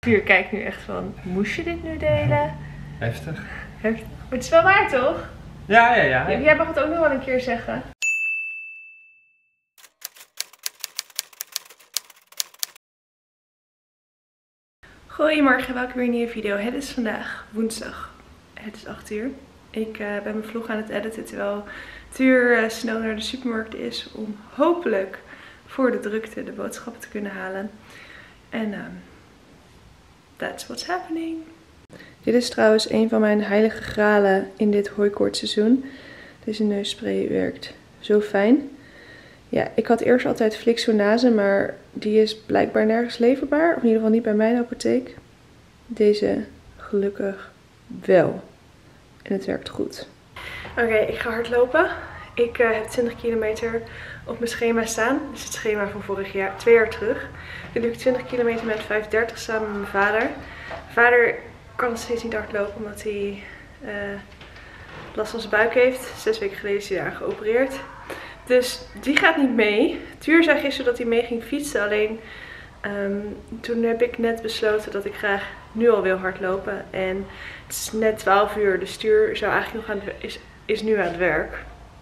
Tuur kijkt nu echt van, moest je dit nu delen? Heftig. Heftig. Maar het is wel waar, toch? Ja. Jij mag het ook nog wel een keer zeggen. Goedemorgen, welkom weer in een nieuwe video. Het is vandaag woensdag. Het is 8 uur. Ik ben mijn vlog aan het editen terwijl Tuur snel naar de supermarkt is om hopelijk voor de drukte de boodschappen te kunnen halen. En that's what's happening. Dit is trouwens een van mijn heilige gralen in dit hooikoortsseizoen. Deze neusspray werkt zo fijn. Ja, ik had eerst altijd Flixonase, maar die is blijkbaar nergens leverbaar. Of in ieder geval niet bij mijn apotheek. Deze gelukkig wel. En het werkt goed. Oké, ik ga hardlopen. Ik heb 20 kilometer op mijn schema staan. Dus het schema van vorig jaar, 2 jaar terug. Nu doe ik 20 kilometer met 5:30 samen met mijn vader. Mijn vader kan nog steeds niet hardlopen omdat hij last van zijn buik heeft. 6 weken geleden is hij daar geopereerd. Dus die gaat niet mee. Tuur zei gisteren dat hij mee ging fietsen. Alleen toen heb ik net besloten dat ik graag nu al wil hardlopen. En het is net 12 uur. Dus Tuur zou eigenlijk nog is nu aan het werk.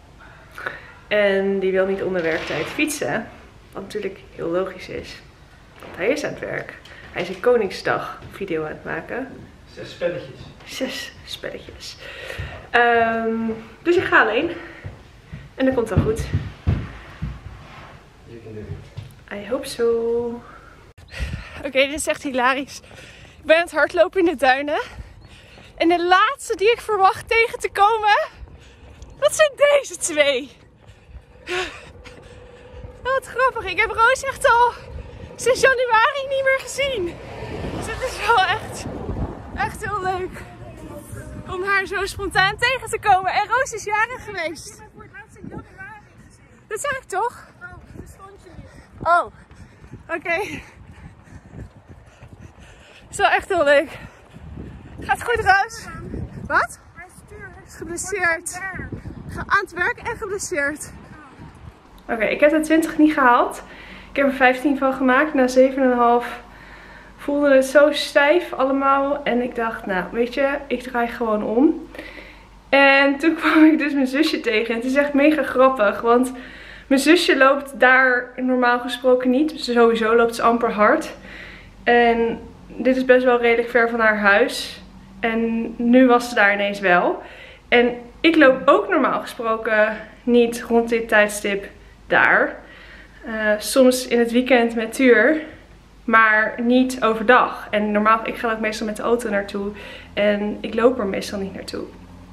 En die wil niet onder werktijd fietsen. Wat natuurlijk heel logisch is. Want hij is aan het werk. Hij is een Koningsdag video aan het maken. 6 spelletjes. 6 spelletjes. Dus ik ga alleen. En dat komt wel goed. I hope so. Oké, dit is echt hilarisch. Ik ben aan het hardlopen in de duinen. En de laatste die ik verwacht tegen te komen, dat zijn deze twee. Wat grappig. Ik heb Roos echt al sinds januari niet meer gezien. Dus het is wel echt heel leuk om haar zo spontaan tegen te komen. En Roos is jarig geweest. Ik heb voor het laatst in januari gezien. Dat zeg ik toch? Oh, dat stond je niet. Oh, oké. Is wel echt heel leuk. Gaat goed, Roos? Wat? Hij Is geblesseerd. Aan Aan het werk en geblesseerd. Oké, ik heb de 20 niet gehaald. Ik heb er 15 van gemaakt. Na 7,5 voelde het zo stijf allemaal. En ik dacht, nou weet je, ik draai gewoon om. En toen kwam ik dus mijn zusje tegen. En het is echt mega grappig. Want mijn zusje loopt daar normaal gesproken niet. Dus sowieso loopt ze amper hard. En dit is best wel redelijk ver van haar huis. En nu was ze daar ineens wel. En ik loop ook normaal gesproken niet rond dit tijdstip daar. Soms in het weekend met Tuur. Maar niet overdag. En normaal, ik ga ook meestal met de auto naartoe. En ik loop er meestal niet naartoe.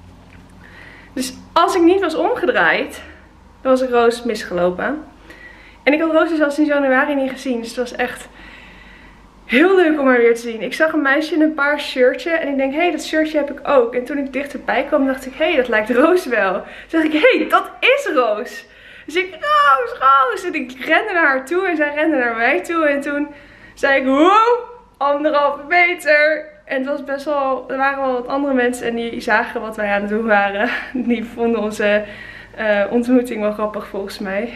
Dus als ik niet was omgedraaid, dan was ik Roos misgelopen. En ik had Roos dus al sinds januari niet gezien. Dus het was echt heel leuk om haar weer te zien. Ik zag een meisje in een paars shirtje. En ik denk, hé, dat shirtje heb ik ook. En toen ik dichterbij kwam, dacht ik, hé, dat lijkt Roos wel. Toen dacht ik, hé, dat is Roos. Dus ik, Roos. En ik rende naar haar toe en zij rende naar mij toe. En toen zei ik, wow, 1,5 meter. En het was best wel, er waren wel wat andere mensen en die zagen wat wij aan het doen waren. Die vonden onze ontmoeting wel grappig volgens mij.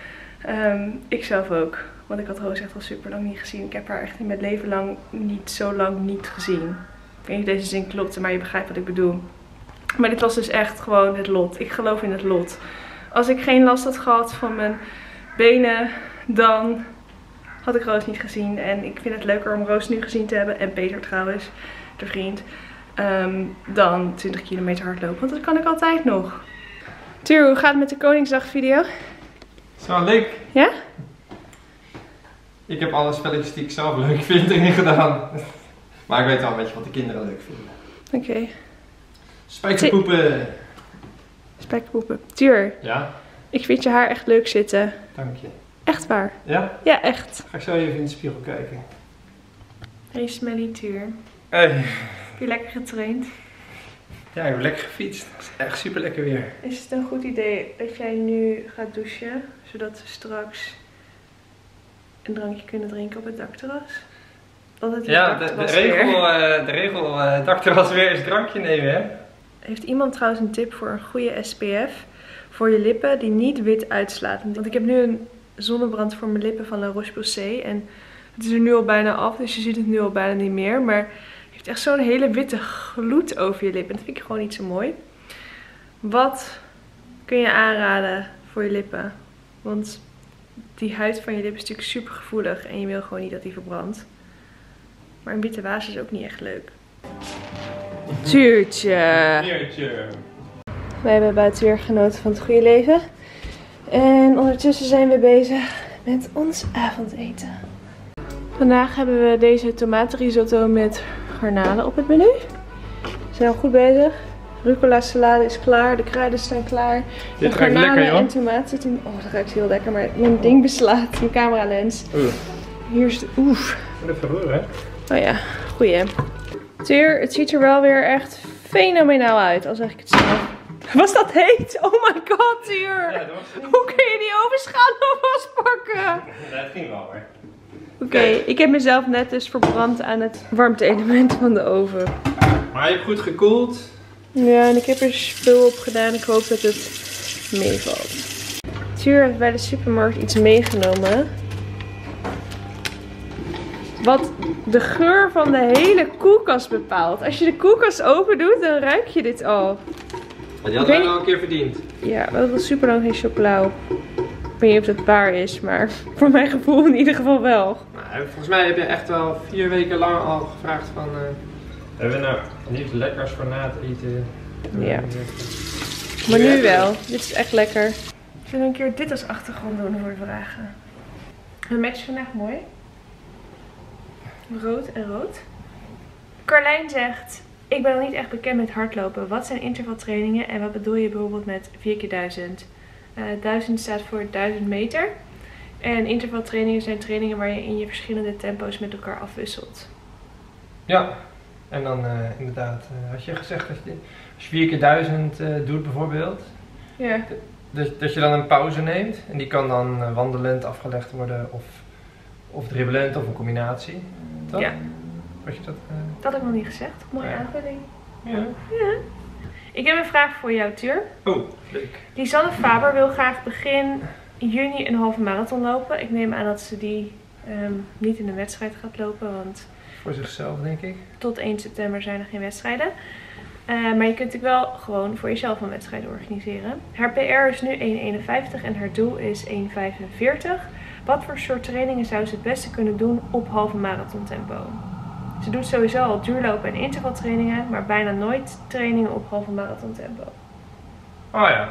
Ik zelf ook. Want ik had Roos echt al super lang niet gezien. Ik heb haar echt in mijn leven lang niet zo lang niet gezien. Ik weet niet of deze zin klopt, maar je begrijpt wat ik bedoel. Maar dit was dus echt gewoon het lot. Ik geloof in het lot. Als ik geen last had gehad van mijn benen, dan had ik Roos niet gezien. En ik vind het leuker om Roos nu gezien te hebben. En Peter trouwens, de vriend. Dan 20 kilometer hardlopen. Want dat kan ik altijd nog. Tuur, hoe gaat het met de Koningsdag video? Is wel leuk. Ja? Ik heb alle spelletjes die ik zelf leuk vind erin gedaan. Maar ik weet wel een beetje wat de kinderen leuk vinden. Oké. Spijkerpoepen. Spijkerpoepen. Tuur. Ja? Ik vind je haar echt leuk zitten. Dank je. Echt waar. Ja? Ja, echt. Ga ik zo even in de spiegel kijken. Hey Smelly Tuur. Hey. Heb je lekker getraind? Ja, ik heb lekker gefietst. Het is echt super lekker weer. Is het een goed idee dat jij nu gaat douchen? Zodat we straks een drankje kunnen drinken op het dakterras? Want het is Ja, de regel dakterras weer is drankje nemen, hè? Heeft iemand trouwens een tip voor een goede SPF voor je lippen die niet wit uitslaat? Want ik heb nu een zonnebrand voor mijn lippen van La Roche-Posay. En Het is er nu al bijna af, dus je ziet het nu al bijna niet meer. Maar het heeft echt zo'n hele witte gloed over je lippen. Dat vind ik gewoon niet zo mooi. Wat kun je aanraden voor je lippen? Want die huid van je lippen is natuurlijk super gevoelig en je wil gewoon niet dat die verbrandt. Maar een witte waas is ook niet echt leuk. Tuurtje. Wij hebben buiten weer genoten van het goede leven. En ondertussen zijn we bezig met ons avondeten. Vandaag hebben we deze tomatenrisotto met garnalen op het menu. We zijn al goed bezig. Rucola salade is klaar, de kruiden staan klaar. Dit de ruikt lekker, joh. en tomaat zitten in. Oh, dat ruikt heel lekker, maar mijn ding beslaat, mijn camera lens. Hier is de oef. Even roeren, hè? Oh ja, goeie. Tuur, het ziet er wel weer echt fenomenaal uit, al zeg ik het zelf. Was dat heet? Oh my god, Tuur. Ja, dat was het. Hoe kun je die ovenschaal nog vastpakken? Ja, dat ging wel hoor. Oké, ik heb mezelf net dus verbrand aan het warmte-element van de oven. Maar je hebt goed gekoeld. Ja, en ik heb er spul op gedaan. Ik hoop dat het meevalt. Tuur heeft bij de supermarkt iets meegenomen. Wat de geur van de hele koelkast bepaalt. Als je de koelkast open doet, dan ruik je dit al. Die had wij al een keer verdiend. Ja, we hadden super lang geen chocola op. Ik weet niet of dat waar is, maar voor mijn gevoel in ieder geval wel. Nou, volgens mij heb je echt wel 4 weken lang al gevraagd van... hebben we nou niet lekkers voor na te eten? Ja. Maar nu wel. Dit is echt lekker. Zullen we een keer dit als achtergrond doen voor de vragen? We matchen vandaag mooi. Rood en rood. Carlijn zegt... Ik ben nog niet echt bekend met hardlopen. Wat zijn intervaltrainingen en wat bedoel je bijvoorbeeld met 4x1000? 1000 staat voor 1000 meter. En intervaltrainingen zijn trainingen waar je in je verschillende tempo's met elkaar afwisselt. Ja, en dan inderdaad, had je gezegd dat je, als je 4x1000 doet bijvoorbeeld, Ja. dat je dan een pauze neemt. En die kan dan wandelend afgelegd worden of dribbelend of een combinatie. Toch? Ja. Had je dat? Dat heb ik nog niet gezegd. Mooie Ja. aanvulling. Ja. Ja. Ik heb een vraag voor jou, Tuur. Oh, leuk. Lisanne Faber wil graag begin juni een halve marathon lopen. Ik neem aan dat ze die niet in een wedstrijd gaat lopen, want Voor zichzelf denk ik. tot 1 september zijn er geen wedstrijden. Maar je kunt natuurlijk wel gewoon voor jezelf een wedstrijd organiseren. Haar PR is nu 1,51 en haar doel is 1,45. Wat voor soort trainingen zou ze het beste kunnen doen op halve marathon tempo? Ze doet sowieso al duurlopen en intervaltrainingen, maar bijna nooit trainingen op halve marathon tempo. Oh ja.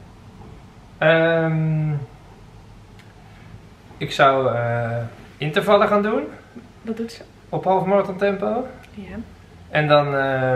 Ik zou intervallen gaan doen Wat doet ze? op half marathon tempo. Ja. En dan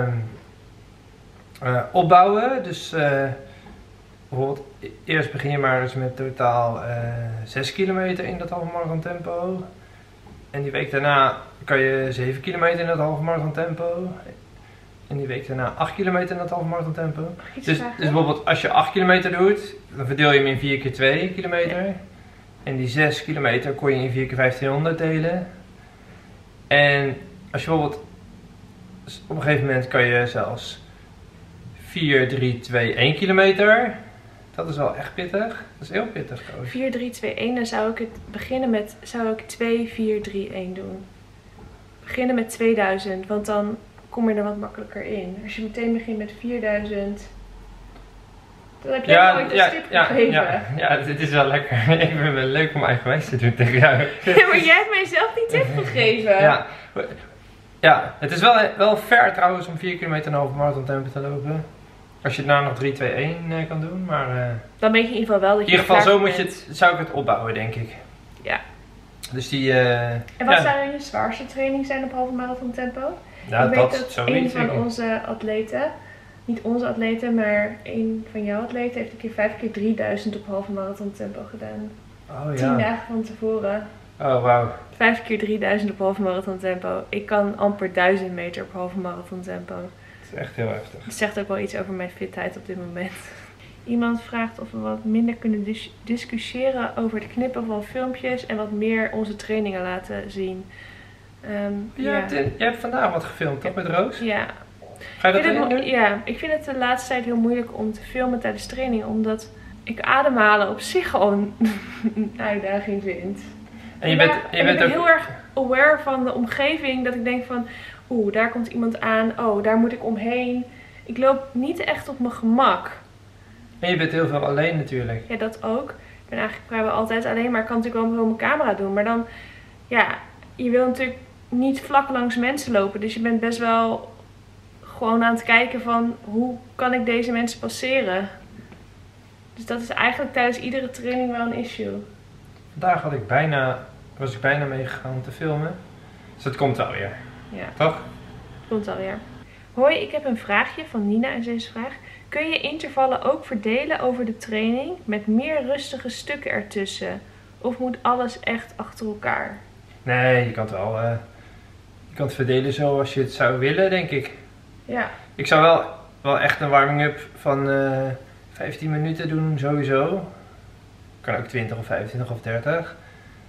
opbouwen. Dus bijvoorbeeld eerst begin je maar eens met totaal 6 kilometer in dat halve marathon tempo. En die week daarna kan je 7 kilometer in dat halve marathon tempo. En die week daarna 8 kilometer in dat halve marathon tempo. Dus bijvoorbeeld als je 8 kilometer doet, dan verdeel je hem in 4 keer 2 kilometer. Ja. En die 6 kilometer kon je in 4 keer 1500 delen. En als je bijvoorbeeld op een gegeven moment kan je zelfs 4, 3, 2, 1 kilometer. Dat is wel echt pittig. Dat is heel pittig trouwens. 4, 3, 2, 1. Dan zou ik het beginnen met 2, 4, 3, 1 doen. Beginnen met 2000, want dan kom je er wat makkelijker in. Als je meteen begint met 4000, dan heb jij nooit een stip gegeven. Ja, dit is wel lekker. Ik vind het wel leuk om eigenwijs te doen tegen jou. Ja, maar jij hebt mij zelf die tip gegeven. Ja, het is wel fair trouwens om 4 kilometer een halve marathon tempo te lopen. Als je het nou nog 3, 2, 1 kan doen, maar... Dan weet je in ieder geval wel dat je in ieder geval zo bent. zou ik het opbouwen, denk ik. Ja. Dus die... En wat zou je zwaarste training zijn op halve marathon tempo? Ja, ik weet dat zoiets. een van onze atleten, niet onze atleten, maar een van jouw atleten heeft een keer 5 keer 3000 op halve marathon tempo gedaan. Oh 10 ja. dagen van tevoren. Oh wauw. 5 keer 3000 op halve marathon tempo. Ik kan amper 1000 meter op halve marathon tempo. Dat is echt heel heftig. Het zegt ook wel iets over mijn fitheid op dit moment. Iemand vraagt of we wat minder kunnen discussiëren over het knippen van filmpjes en wat meer onze trainingen laten zien. Jij hebt vandaag wat gefilmd, toch, met Roos? Ja. Ga je dat erin doen? Ja, ik vind het de laatste tijd heel moeilijk om te filmen tijdens training, omdat ik ademhalen op zich al een uitdaging vind. En je bent, je ik bent ben ook... heel erg aware van de omgeving. Dat ik denk van, daar komt iemand aan. Oh, daar moet ik omheen. Ik loop niet echt op mijn gemak. En je bent heel veel alleen natuurlijk. Ja, dat ook. Ik ben eigenlijk vrijwel altijd alleen. Maar ik kan natuurlijk wel mijn camera doen. Maar dan, ja, je wil natuurlijk niet vlak langs mensen lopen. Dus je bent best wel gewoon aan het kijken van, hoe kan ik deze mensen passeren? Dus dat is eigenlijk tijdens iedere training wel een issue. Vandaag was ik bijna meegegaan om te filmen. Dus het komt wel weer. Ja, Toch? komt alweer. Hoi, ik heb een vraagje van Nina en deze vraag. Kun je intervallen ook verdelen over de training met meer rustige stukken ertussen? Of moet alles echt achter elkaar? Nee, je kan het wel... je kan het verdelen zoals je het zou willen, denk ik. Ja. Ik zou wel echt een warming-up van 15 minuten doen, sowieso. Kan ook 20 of 25 of 30.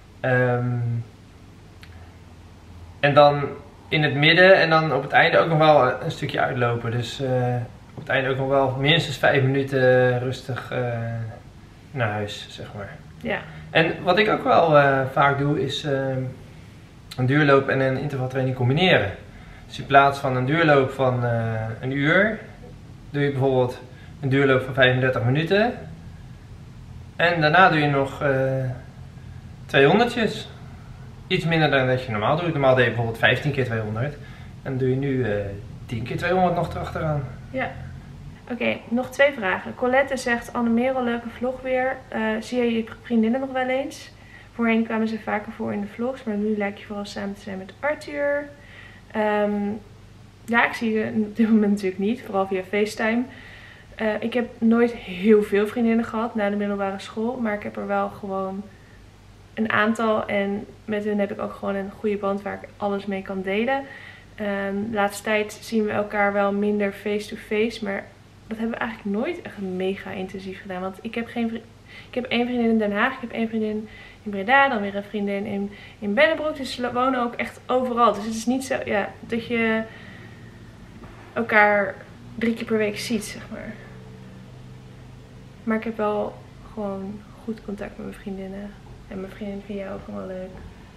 En dan in het midden en dan op het einde ook nog wel een stukje uitlopen. Dus op het einde ook nog wel minstens 5 minuten rustig naar huis, zeg maar. Ja. En wat ik ook wel vaak doe is een duurloop en een intervaltraining combineren. Dus in plaats van een duurloop van een uur, doe je bijvoorbeeld een duurloop van 35 minuten. En daarna doe je nog 200'tjes. Iets minder dan dat je normaal doet. Normaal deed je bijvoorbeeld 15 keer 200. En dan doe je nu 10 keer 200 nog erachteraan. Ja. Oké, nog 2 vragen. Colette zegt, Anne-Merel, leuke vlog weer. Zie je je vriendinnen nog wel eens? Voorheen kwamen ze vaker voor in de vlogs, maar nu lijkt je vooral samen te zijn met Arthur. Ja, ik zie je op dit moment natuurlijk niet, vooral via FaceTime. Ik heb nooit heel veel vriendinnen gehad na de middelbare school, maar ik heb er wel gewoon een aantal. En met hun heb ik ook gewoon een goede band waar ik alles mee kan delen. De laatste tijd zien we elkaar wel minder face-to-face, maar dat hebben we eigenlijk nooit echt mega intensief gedaan. Want ik heb één vriendin in Den Haag, ik heb één vriendin in Breda, dan weer een vriendin in Bennebroek. Dus ze wonen ook echt overal. Dus het is niet zo dat je elkaar 3 keer per week ziet, zeg maar. Maar ik heb wel gewoon goed contact met mijn vriendinnen. En mijn vriendin vind jij ook gewoon leuk.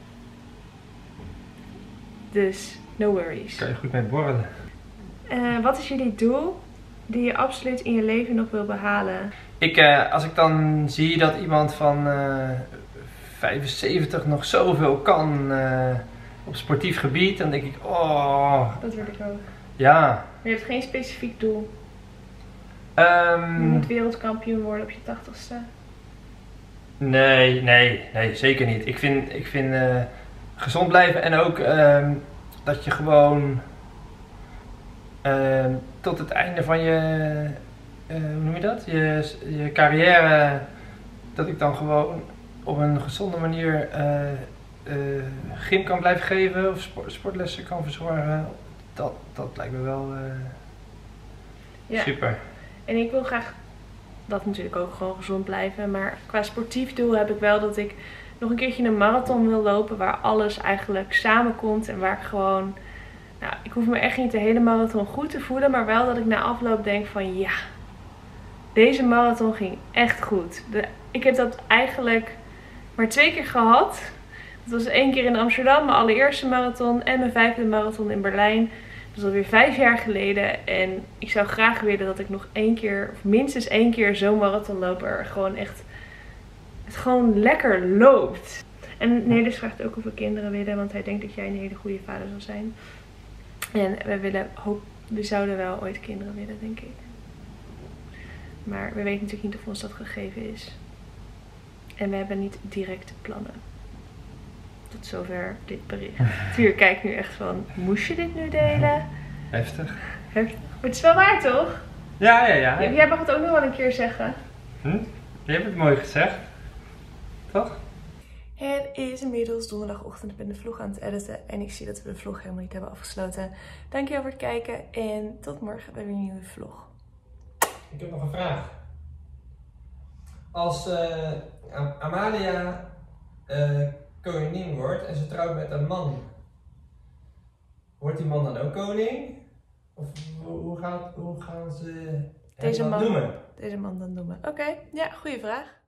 Dus, no worries. Kan je goed mee borrelen. Wat is jullie doel die je absoluut in je leven nog wil behalen? Als ik dan zie dat iemand van 75 nog zoveel kan op sportief gebied, dan denk ik, oh. Dat wil ik ook. Ja. Maar je hebt geen specifiek doel. Je moet wereldkampioen worden op je 80ste. Nee, zeker niet. Ik vind gezond blijven en ook dat je gewoon tot het einde van je, hoe noem je dat? Je carrière, dat ik dan gewoon op een gezonde manier gym kan blijven geven of sportlessen kan verzorgen. Dat lijkt me wel super. En ik wil graag dat natuurlijk ook gewoon gezond blijven. Maar qua sportief doel heb ik wel dat ik nog een keertje een marathon wil lopen. Waar alles eigenlijk samenkomt. En waar ik gewoon... Nou, ik hoef me echt niet de hele marathon goed te voelen. Maar wel dat ik na afloop denk van ja, deze marathon ging echt goed. Ik heb dat eigenlijk maar 2 keer gehad. Dat was 1 keer in Amsterdam, mijn allereerste marathon. En mijn 5e marathon in Berlijn. Dat is alweer 5 jaar geleden. En ik zou graag willen dat ik nog 1 keer, of minstens 1 keer zo'n marathon loop. Er gewoon echt, het gewoon lekker loopt. En Nelis vraagt ook of we kinderen willen. Want hij denkt dat jij een hele goede vader zal zijn. En we zouden wel ooit kinderen willen, denk ik. Maar we weten natuurlijk niet of ons dat gegeven is. En we hebben niet directe plannen. Tot zover dit bericht. Tuur kijkt nu echt van, moest je dit nu delen? Heftig. Maar het is wel waar, toch? Ja. Jij mag het ook nog wel een keer zeggen. Je hebt het mooi gezegd. Toch? Het is inmiddels donderdagochtend. Ik ben de vlog aan het editen. En ik zie dat we de vlog helemaal niet hebben afgesloten. Dankjewel voor het kijken. En tot morgen bij weer een nieuwe vlog. Ik heb nog een vraag. Als Amalia koningin wordt en ze trouwt met een man, wordt die man dan ook koning? Of hoe gaan ze hem dan noemen? Deze man dan noemen. Oké, ja, goede vraag.